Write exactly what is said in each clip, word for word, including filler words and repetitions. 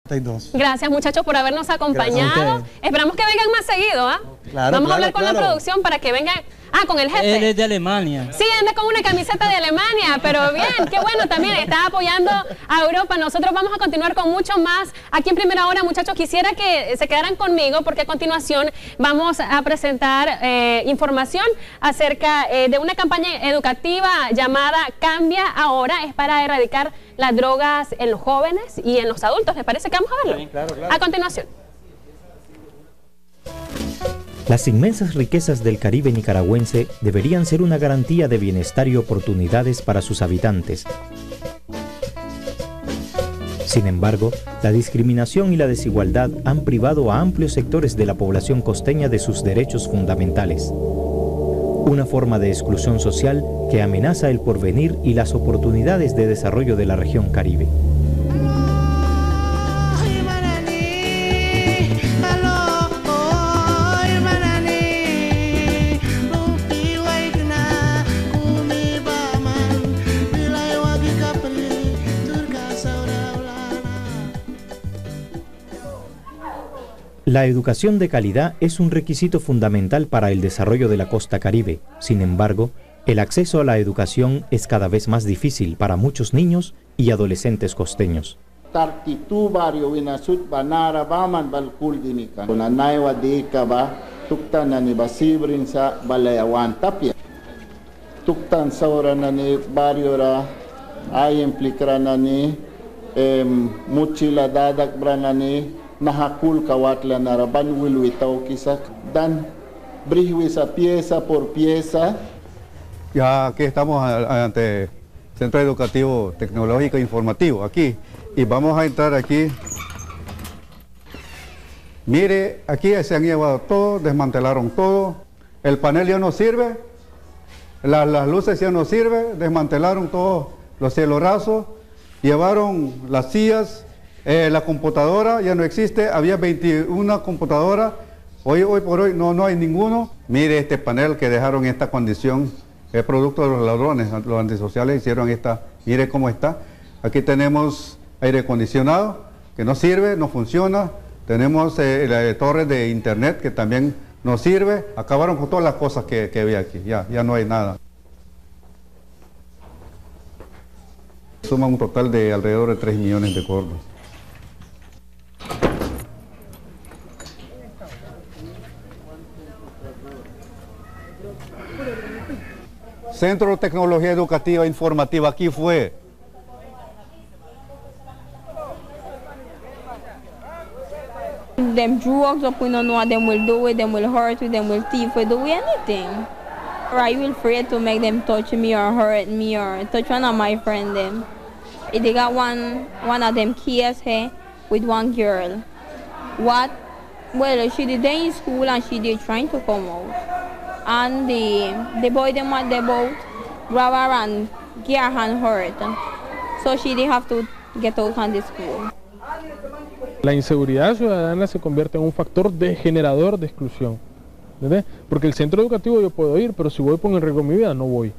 Gracias, muchachos, por habernos acompañado. Esperamos que vengan más seguido, ¿ah? ¿eh? Claro, Vamos claro, a hablar con claro. la producción para que vengan. Ah, con el jefe. Él es de Alemania. Sí, anda con una camiseta de Alemania, pero bien, qué bueno también, está apoyando a Europa. Nosotros vamos a continuar con mucho más aquí en Primera Hora, muchachos. Quisiera que se quedaran conmigo porque a continuación vamos a presentar eh, información acerca eh, de una campaña educativa llamada Cambia Ahora. Es para erradicar las drogas en los jóvenes y en los adultos. ¿Les parece que vamos a verlo? Sí, claro, claro. A continuación. Las inmensas riquezas del Caribe nicaragüense deberían ser una garantía de bienestar y oportunidades para sus habitantes. Sin embargo, la discriminación y la desigualdad han privado a amplios sectores de la población costeña de sus derechos fundamentales. Una forma de exclusión social que amenaza el porvenir y las oportunidades de desarrollo de la región Caribe. La educación de calidad es un requisito fundamental para el desarrollo de la costa Caribe. Sin embargo, el acceso a la educación es cada vez más difícil para muchos niños y adolescentes costeños. Nahakul kawatla naraban wilwitaw kisak dan brihwisa pieza por pieza. Ya aquí estamos ante Centro Educativo Tecnológico e Informativo, aquí, y vamos a entrar aquí. Mire, aquí se han llevado todo, desmantelaron todo, el panel ya no sirve, la, las luces ya no sirven, desmantelaron todos los cielos rasos, llevaron las sillas. Eh, la computadora ya no existe, había veintiuna computadoras, hoy, hoy por hoy no, no hay ninguno. Mire este panel que dejaron en esta condición, es producto de los ladrones, los antisociales hicieron esta, mire cómo está. Aquí tenemos aire acondicionado que no sirve, no funciona, tenemos eh, la torre de internet que también no sirve, acabaron con todas las cosas que, que había aquí, ya, ya no hay nada. Suma un total de alrededor de tres millones de córdobas. Centro de Tecnología Educativa e Informativa, aquí fue. Them drugs up, we don't know what them will do with them, will hurt with them, will thief, will do anything. Or I will afraid to make them touch me or hurt me or touch one of my friends them. If they got one, one of them kids here with one girl. What? Well, she did in school and she did trying to come out. And the, the boy them at the boat grab her and get her hand hurt. So she did have to get out of the school. La inseguridad ciudadana se convierte en un factor degenerador de exclusión, ¿entendés? Porque el centro educativo yo puedo ir, pero si voy por el riesgo de mi vida, no voy.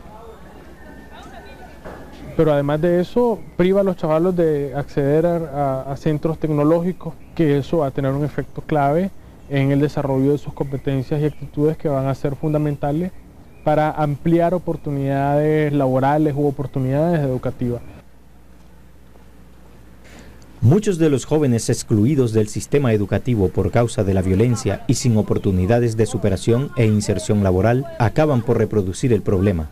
Pero además de eso, priva a los chavalos de acceder a, a, a centros tecnológicos, que eso va a tener un efecto clave en el desarrollo de sus competencias y actitudes que van a ser fundamentales para ampliar oportunidades laborales u oportunidades educativas. Muchos de los jóvenes excluidos del sistema educativo por causa de la violencia y sin oportunidades de superación e inserción laboral acaban por reproducir el problema.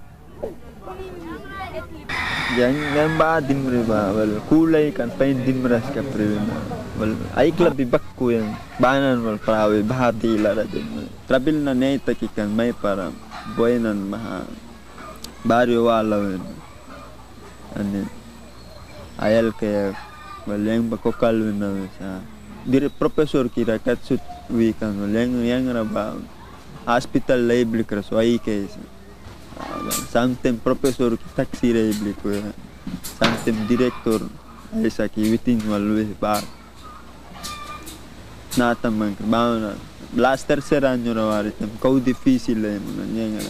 Yang yang ba dimre ba wal kulay kan pain dimras ka prevena wal ay club bakku yang banan wal prawe bahati la rajin trabil na neita ki kan mai para boinan maha barrio wala ane ayal ke wal yang bakokal na sa dire professor ki rakat sut wi kan wal yang yang raba hospital label kras ai ke Santem profesor taxi rebli ko santem director esa ki witin walwe ba nata man ba last tercer año no aritem co difícil en nyanga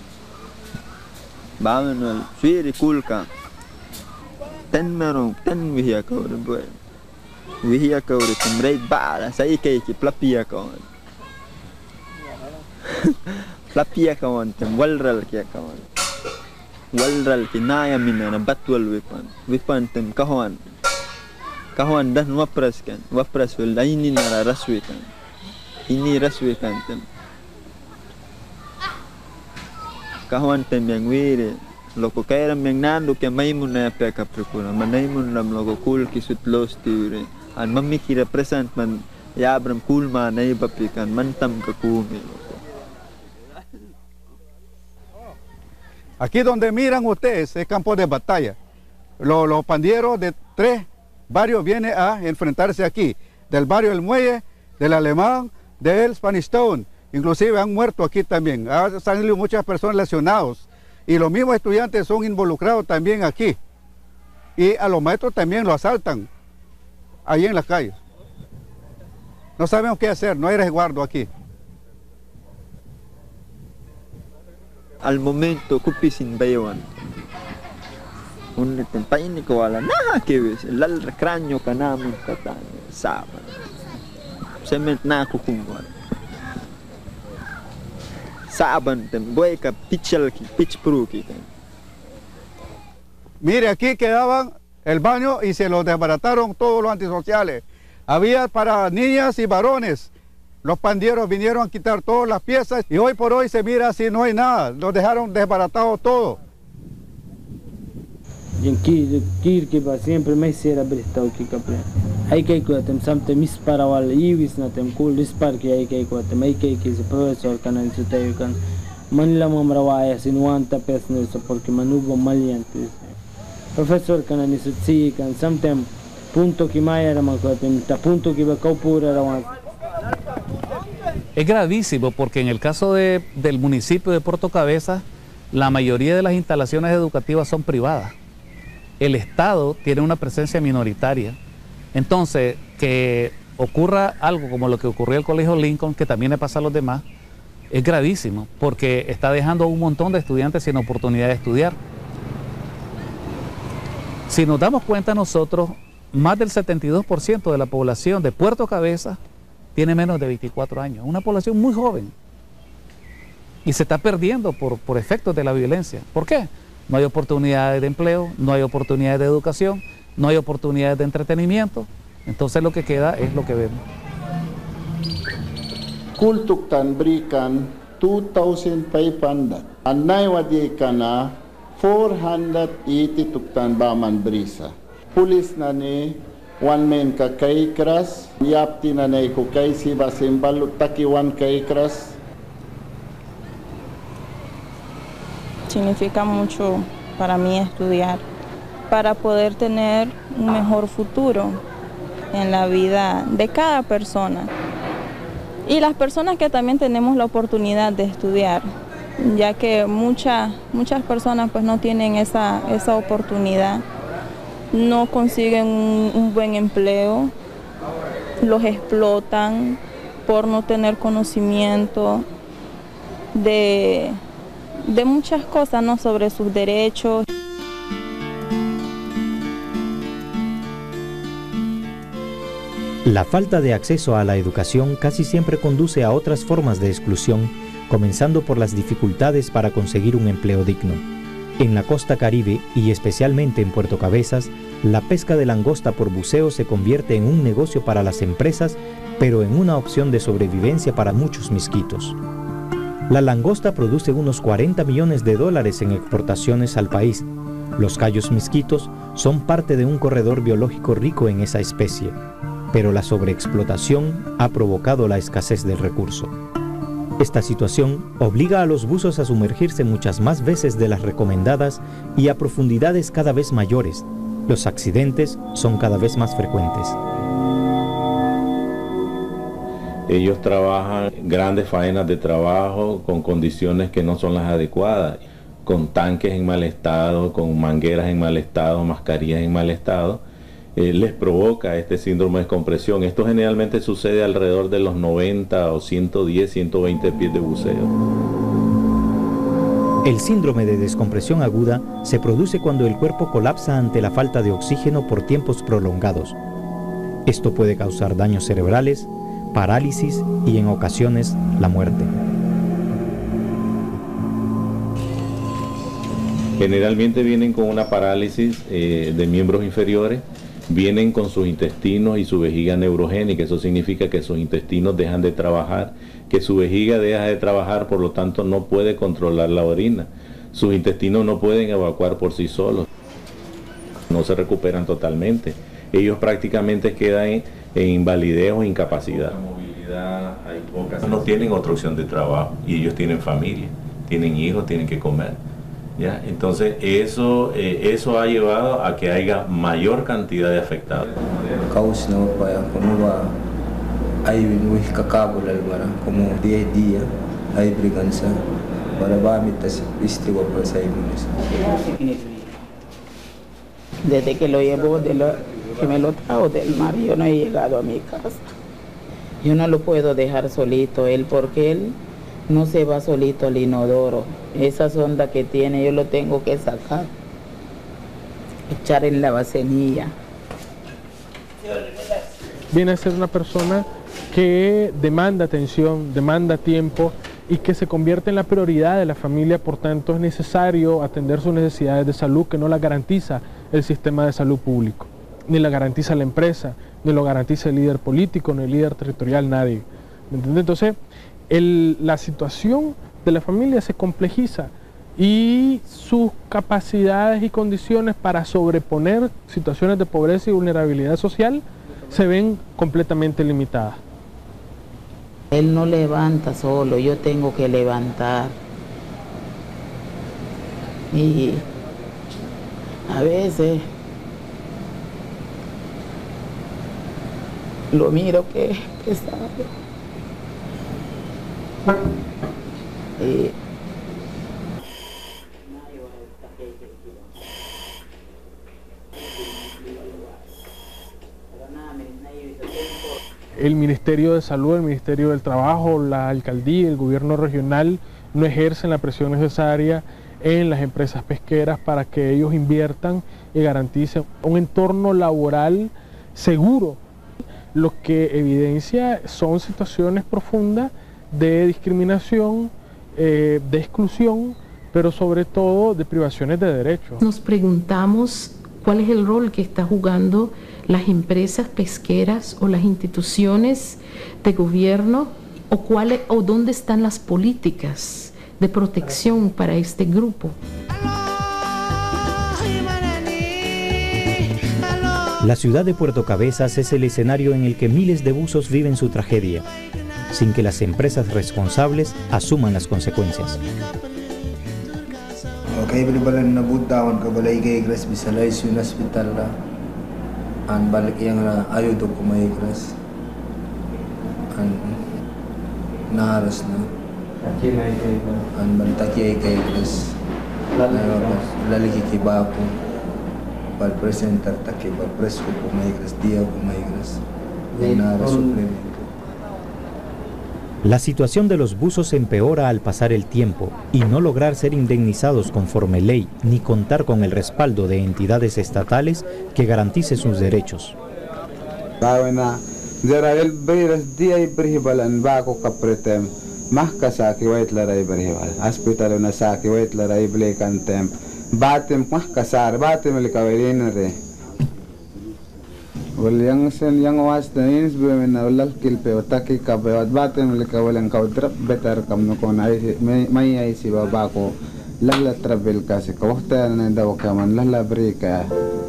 ba no suiri kulka ten mero ten wiya ko de wihia ka uri temrei ba sai ke ki plapia ka plapia ka on tem walral ke ka on walral ki naya mina na batwal wipan wipan tem kahwan kahwan dan wapras kan wapras wel ini na raswi kan ini raswi kan tem kahwan tem yang wiri loko kairam yang nando ke maimun na peka prepura manaimun ram loko kul kisut los tiure an mamikira present man yabram kulma na ibapikan mantam ka kumi. Aquí donde miran ustedes es campo de batalla. Los, los pandilleros de tres barrios vienen a enfrentarse aquí. Del barrio El Muelle, del Alemán, del Spanish Town. Inclusive han muerto aquí también. Han salido muchas personas lesionadas. Y los mismos estudiantes son involucrados también aquí. Y a los maestros también los asaltan ahí en las calles. No sabemos qué hacer, no hay resguardo aquí. Al momento kupisin bayawan un tempain ko wala na kewes lal kranyo kanamun katan sama cement na kukumwan saban tem boy ka pichal ki pitch pro ki. Mire, aquí quedaban el baño y se lo desbarataron todos los antisociales. Había para niñas y varones. Los pandilleros vinieron a quitar todas las piezas y hoy por hoy se mira así, no hay nada. Los dejaron desbaratado todo. Jen kir kir ke ba siempre me sera bristau ki kapre. Ai kai ko tem samte mis para wal ivis na tem kul dispar ki ai kai ko tem ai kai ki se professor kanal se tayo kan manila mamrawaya sinuanta pesno so porque manubo maliante. Professor kanal ni se kan samtem punto ki maya ra ko tem ta punto ki ba kaupura rawan. Es gravísimo porque en el caso de, del municipio de Puerto Cabezas, la mayoría de las instalaciones educativas son privadas. El Estado tiene una presencia minoritaria. Entonces, que ocurra algo como lo que ocurrió en el Colegio Lincoln, que también le pasa a los demás, es gravísimo porque está dejando a un montón de estudiantes sin oportunidad de estudiar. Si nos damos cuenta nosotros, más del setenta y dos por ciento de la población de Puerto Cabezas tiene menos de veinticuatro años, una población muy joven y se está perdiendo por, por efectos de la violencia. ¿Por qué? No hay oportunidades de empleo, no hay oportunidades de educación, no hay oportunidades de entretenimiento, entonces lo que queda es lo que vemos. Kultuk tan brikan two thousand five hundred, anay wadi kana four hundred eighty tuktan baman brisa. Pulis na ni one man ka kay kras, yapti na nay ko kay si basimbal taki one kay kras. Significa mucho para mí estudiar, para poder tener un mejor futuro en la vida de cada persona. Y las personas que también tenemos la oportunidad de estudiar, ya que muchas, muchas personas pues no tienen esa, esa oportunidad. No consiguen un, un buen empleo, los explotan por no tener conocimiento de, de muchas cosas, ¿no?, sobre sus derechos. La falta de acceso a la educación casi siempre conduce a otras formas de exclusión, comenzando por las dificultades para conseguir un empleo digno. En la costa caribe, y especialmente en Puerto Cabezas, la pesca de langosta por buceo se convierte en un negocio para las empresas, pero en una opción de sobrevivencia para muchos misquitos. La langosta produce unos cuarenta millones de dólares en exportaciones al país. Los cayos misquitos son parte de un corredor biológico rico en esa especie, pero la sobreexplotación ha provocado la escasez del recurso. Esta situación obliga a los buzos a sumergirse muchas más veces de las recomendadas y a profundidades cada vez mayores. Los accidentes son cada vez más frecuentes. Ellos trabajan grandes faenas de trabajo con condiciones que no son las adecuadas, con tanques en mal estado, con mangueras en mal estado, mascarillas en mal estado. Eh, les provoca este síndrome de descompresión. Esto generalmente sucede alrededor de los noventa o ciento diez, ciento veinte pies de buceo. El síndrome de descompresión aguda se produce cuando el cuerpo colapsa ante la falta de oxígeno por tiempos prolongados. Esto puede causar daños cerebrales, parálisis y en ocasiones la muerte. Generalmente vienen con una parálisis eh, de miembros inferiores, vienen con sus intestinos y su vejiga neurogénica. Eso significa que sus intestinos dejan de trabajar, que su vejiga deja de trabajar, por lo tanto no puede controlar la orina. Sus intestinos no pueden evacuar por sí solos, no se recuperan totalmente. Ellos prácticamente quedan en, en invalidez o incapacidad. La movilidad, hay pocas. No tienen otra opción de trabajo y ellos tienen familia, tienen hijos, tienen que comer. ¿Ya? Entonces eso, eh, eso ha llevado a que haya mayor cantidad de afectados. Como diez días hay briganza para desde que lo llevo, de lo, que me lo trajo del mar, yo no he llegado a mi casa. Yo no lo puedo dejar solito, él, porque él no se va solito al inodoro. Esa sonda que tiene yo lo tengo que sacar, echar en la vasenilla. Viene a ser una persona que demanda atención, demanda tiempo y que se convierte en la prioridad de la familia. Por tanto, es necesario atender sus necesidades de salud que no las garantiza el sistema de salud público, ni la garantiza la empresa, ni lo garantiza el líder político, ni el líder territorial, nadie. ¿Me entiende? Entonces, el, la situación de la familia se complejiza y sus capacidades y condiciones para sobreponer situaciones de pobreza y vulnerabilidad social se ven completamente limitadas. Él no levanta solo, yo tengo que levantar. Y a veces lo miro que es pesado. Y el Ministerio de Salud, el Ministerio del Trabajo, la alcaldía, el gobierno regional no ejercen la presión necesaria en las empresas pesqueras para que ellos inviertan y garanticen un entorno laboral seguro. Lo que evidencia son situaciones profundas de discriminación, eh, de exclusión, pero sobre todo de privaciones de derechos. Nos preguntamos cuál es el rol que está jugando las empresas pesqueras o las instituciones de gobierno o, cuál, o dónde están las políticas de protección para este grupo. La ciudad de Puerto Cabezas es el escenario en el que miles de buzos viven su tragedia, sin que las empresas responsables asuman las consecuencias. An balik yang na ayudo ko may igras an naharas na an bantaki ay kay igras laliki kibako pal presentar taki pal presko ko may igras dia ko may igras naharas suplemento. La situación de los buzos empeora al pasar el tiempo y no lograr ser indemnizados conforme ley ni contar con el respaldo de entidades estatales que garantice sus derechos. Yang sen yang was dan sebelum menawal kilpe otaki kabewat batem mereka walang kau drop better kamu kau nai mai ai si babako lala travel kasi kau waktu na daw kaman lala berika.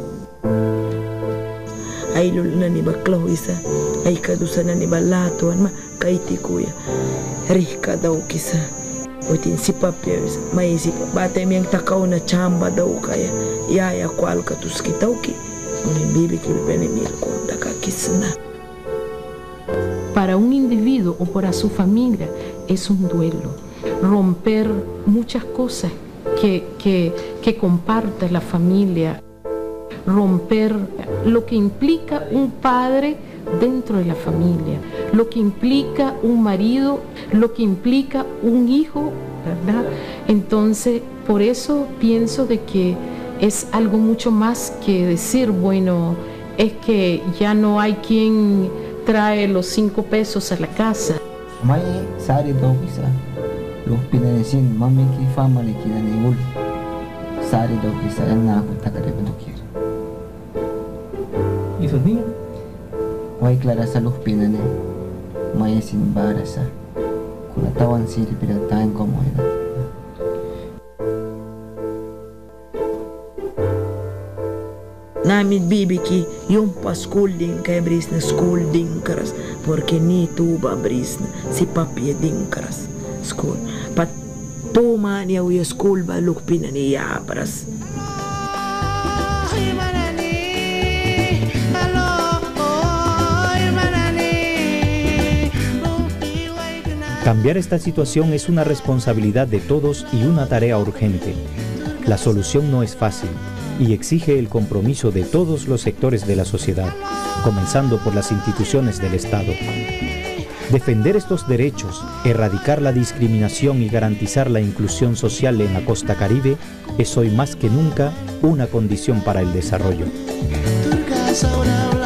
Ay lulna ni baklau isa ay kadusana ni balato an ma kaiti kuya rika daw kisa otin si papya mai si batem yang takau na chamba daw kaya yaya kwal katus kitauki. Para un individuo o para su familia es un duelo, romper muchas cosas que, que, que comparte la familia, romper lo que implica un padre dentro de la familia, lo que implica un marido, lo que implica un hijo, ¿verdad? Entonces, por eso pienso de que es algo mucho más que decir, bueno, es que ya no hay quien trae los cinco pesos a la casa. May sari daw kisa. Lo pinanesin mami ki fama le kina ningul. Sari daw kisa ang nakakita ka rin dokir. Isso ni? Way clara sa luz pinane. May sin barasa. Kulatawan siri pinatayin ko mo ina. Namin bibiki yung pa scolding kay bris na scolding karas porque ni tuba bris na si papi ding karas school pat tuma niya uya school ba lukpina niya paras. Cambiar esta situación es una responsabilidad de todos y una tarea urgente. La solución no es fácil y exige el compromiso de todos los sectores de la sociedad, comenzando por las instituciones del Estado. Defender estos derechos, erradicar la discriminación y garantizar la inclusión social en la costa caribe es hoy más que nunca una condición para el desarrollo.